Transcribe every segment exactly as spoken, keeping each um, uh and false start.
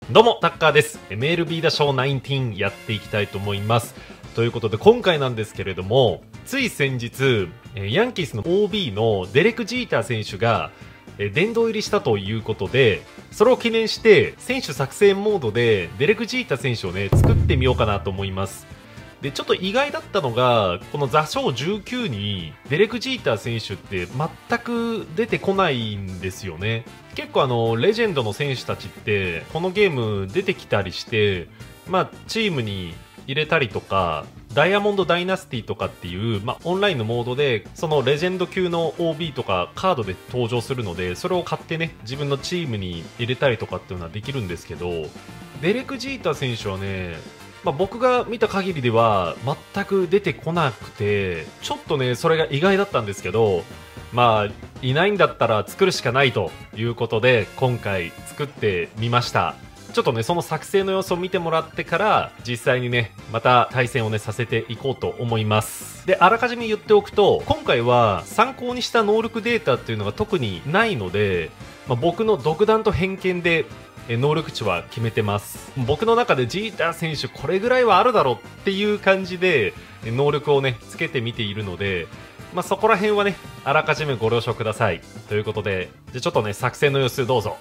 どうもタッカーです。 エムエルビー 打賞じゅうきゅうやっていきたいと思います。ということで今回なんですけれども、つい先日ヤンキースの オービー のデレク・ジーター選手が殿堂入りしたということで、それを記念して選手作成モードでデレク・ジーター選手をね作ってみようかなと思います。でちょっと意外だったのが、この座賞じゅうきゅうにデレク・ジーター選手って全く出てこないんですよね。結構あのレジェンドの選手たちってこのゲーム出てきたりして、まあ、チームに入れたりとか、ダイヤモンドダイナスティとかっていう、まあ、オンラインのモードでそのレジェンド級の オービー とかカードで登場するので、それを買ってね自分のチームに入れたりとかっていうのはできるんですけど、デレク・ジーター選手はね、まあ、僕が見た限りでは全く出てこなくて、ちょっとねそれが意外だったんですけど、まあいないんだったら作るしかないということで今回作ってみました。ちょっとねその作成の様子を見てもらってから実際にねまた対戦をねさせていこうと思います。であらかじめ言っておくと、今回は参考にした能力データっていうのが特にないので、まあ、僕の独断と偏見で能力値は決めてます。僕の中でジーター選手これぐらいはあるだろうっていう感じで能力をねつけてみているので、まあ、そこら辺はねあらかじめご了承くださいということで、じゃあちょっとね作戦の様子どうぞ。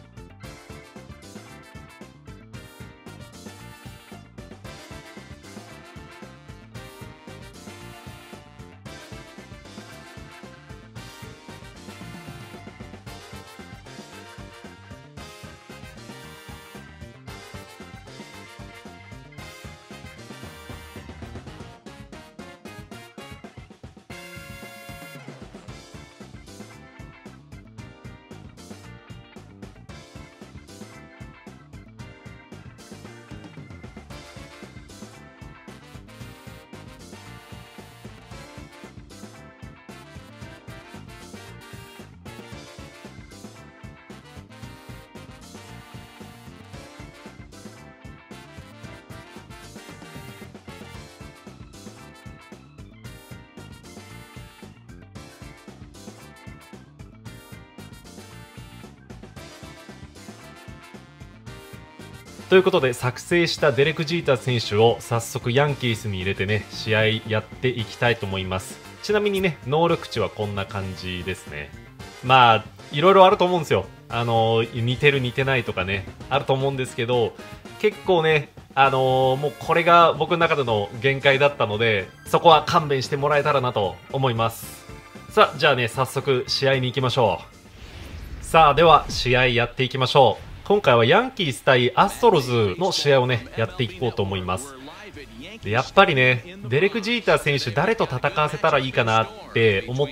ということで作成したデレク・ジーター選手を早速ヤンキースに入れてね試合やっていきたいと思います。ちなみにね能力値はこんな感じですね。まあいろいろあると思うんですよ。あの似てる似てないとかねあると思うんですけど、結構ねあのー、もうこれが僕の中での限界だったので、そこは勘弁してもらえたらなと思います。さあじゃあね早速試合に行きましょう。さあでは試合やっていきましょう。今回はヤンキース対アストロズの試合をねやっていこうと思います。でやっぱりねデレク・ジーター選手誰と戦わせたらいいかなって思って、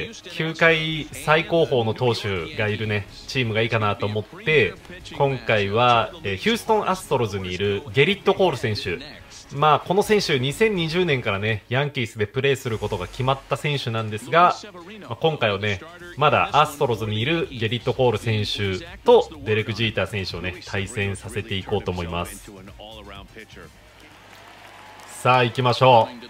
きゅうかい最高峰の投手がいるねチームがいいかなと思って、今回はヒューストン・アストロズにいるゲリット・コール選手、まあこの選手にせんにじゅうねんからねヤンキースでプレーすることが決まった選手なんですが、まあ、今回はねまだアストロズにいるゲリット・コール選手とデレク・ジーター選手をね対戦させていこうと思います。さあ行きましょう。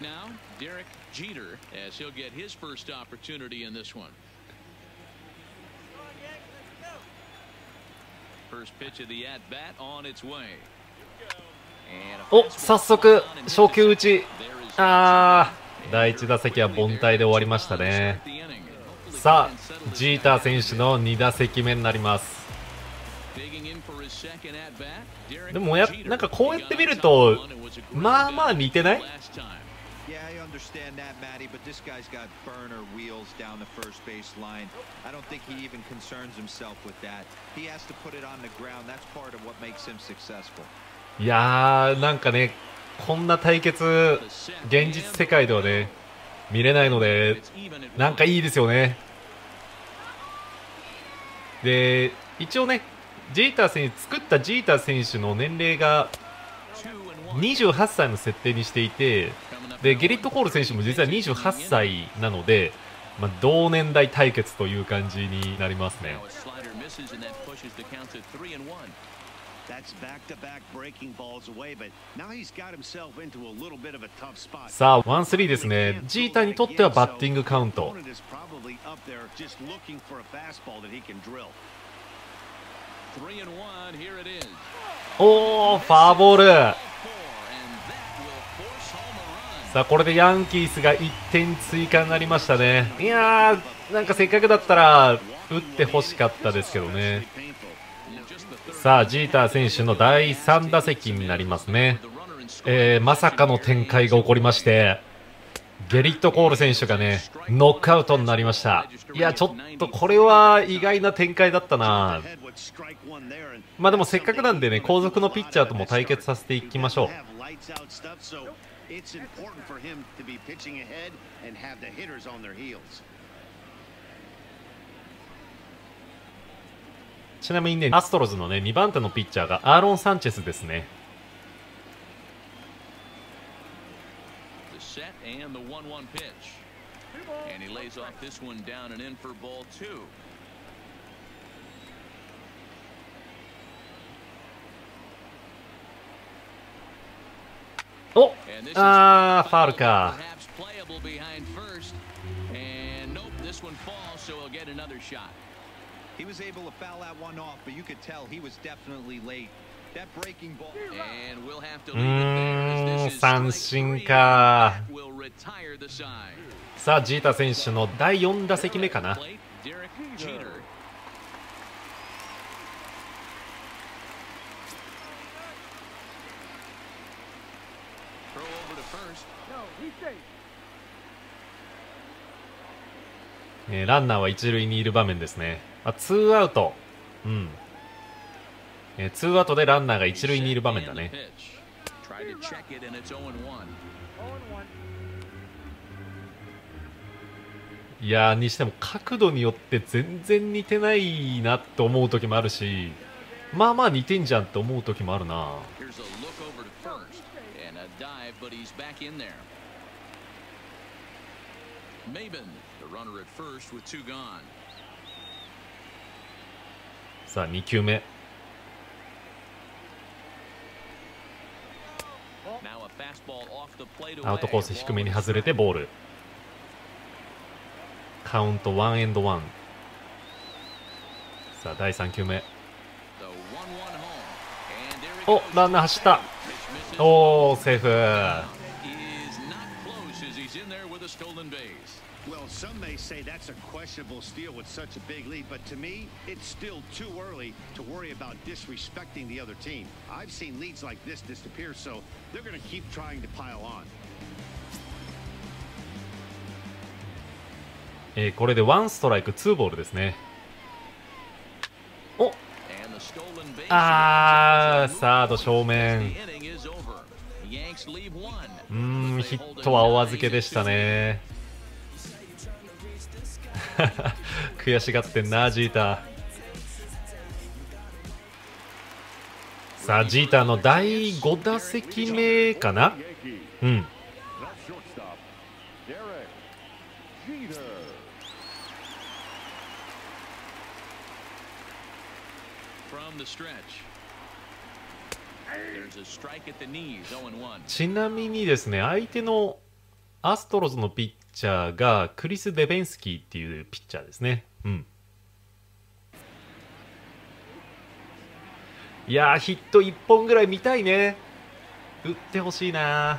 お、早速初球打ち、あーだいいち打席は凡退で終わりましたね。さあジーター選手のに打席目になります。でもやなんかこうやって見るとまあまあ似てない？いやーなんかねこんな対決現実世界ではね見れないので、なんかいいですよね。で一応ねジーター選手作ったジーター選手の年齢がにじゅうはっさいの設定にしていて、でゲリット・コール選手も実はにじゅうはっさいなので、まあ、同年代対決という感じになりますね。さあワンスリーですね。ジーターにとってはバッティングカウント。 おー、ファーボール。さあこれでヤンキースがいってん追加になりましたね。いやー、なんかせっかくだったら打ってほしかったですけどね。さあジーター選手のだいさん打席になりますね。えー、まさかの展開が起こりまして、ゲリット・コール選手がねノックアウトになりました。いやちょっとこれは意外な展開だったな。まあでもせっかくなんでね、後続のピッチャーとも対決させていきましょう。ちなみにね、アストロズのねにばん手のピッチャーがアーロン・サンチェスですね。お、あー、ファウルか。 He was able to foul that one off, but you could tell he was definitely late. That breaking ball. And we'll have to leave it there as this is 三振か。さあジータ選手のだいよん打席目かな。えー、ランナーは一塁にいる場面ですね。あ、ツーアウト、うん、えー、ツーアウトでランナーが一塁にいる場面だね。いやー、にしても角度によって全然似てないなと思う時もあるし、まあまあ似てんじゃんって思う時もあるな。さあに球目、アウトコース低めに外れてボール。カウントワンエンドワン。さあだいさん球目、お、ランナー走った。おー、セーフ。 Well, some may say that's a questionable steal with such a big lead, but to me, it's still too early to worry about disrespecting the other team. I've seen leads like this disappear, so they're going to keep trying to pile on. えー、これでワンストライクツーボールですね。お、あー、サード正面。うーん、ヒットはお預けでしたね。悔しがってんなジーター。さあジーターのだいご打席目かな。うん、ちなみにですね、相手のアストロズのピッチャーがクリス・デベンスキーっていうピッチャーですね。うん、いやー、ヒットいっぽんぐらい見たいね。打ってほしいな。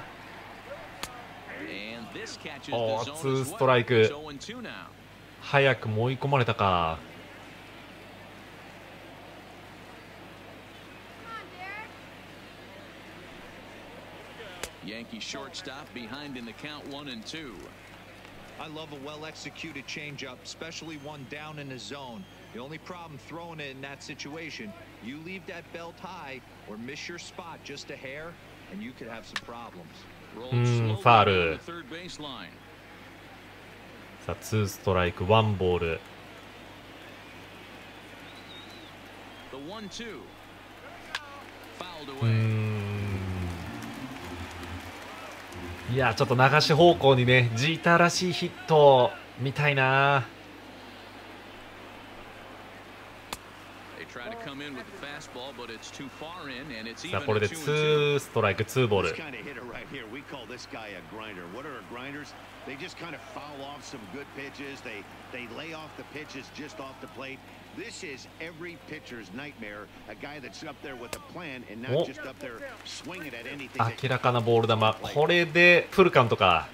おー、ツーストライク。早くも追い込まれたか。 Yankee shortstop behind in the count one and two. I love a well-executed changeup, especially one down in the zone. The only problem throwing it in that situation, you leave that belt high or miss your spot just a hair, and you could have some problems. うん、ファール。さあツーストライクワンボール。うーん、いやちょっと流し方向にねジーターらしいヒット見たいな。さあこれでツーストライクツーボール。 This is every pitcher's nightmare. A guy that's up there with a plan and not just up there swinging at anything. 明らかなボール球。これでフルカウントか。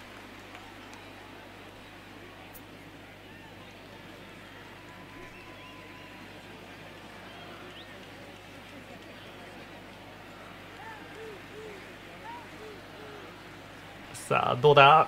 さあどうだ。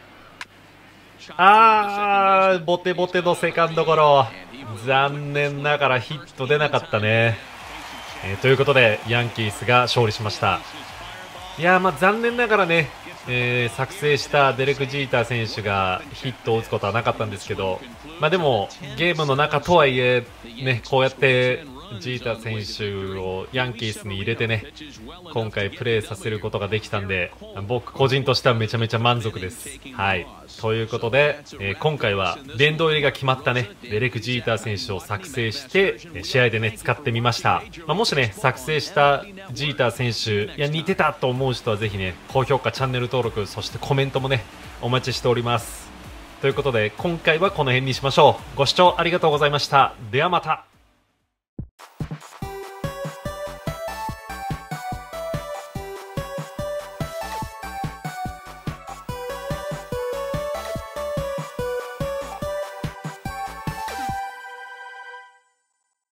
あー、ボテボテのセカンドゴロ。残念ながらヒット出なかったね。えー、ということでヤンキースが勝利しました。いやー、まあ残念ながらね、えー、作成したデレク・ジーター選手がヒットを打つことはなかったんですけど、まあ、でもゲームの中とはいえ、ね、こうやってジーター選手をヤンキースに入れてね、今回プレーさせることができたんで、僕個人としてはめちゃめちゃ満足です。はい、ということで、えー、今回は殿堂入りが決まったねデレク・ジーター選手を作成して試合でね使ってみました。まあ、もしね作成したジーター選手、いや似てたと思う人はぜひね高評価、チャンネル登録、そしてコメントもねお待ちしております。ということで今回はこの辺にしましょう。ご視聴ありがとうございました。ではまた。